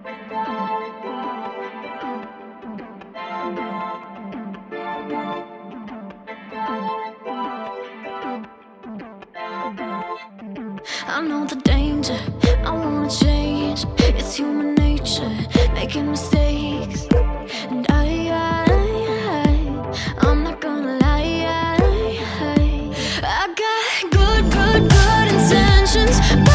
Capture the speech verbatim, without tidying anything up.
I know the danger, I wanna change. It's human nature, making mistakes. And I, I, I I'm not gonna lie, I, I got good, good, good intentions.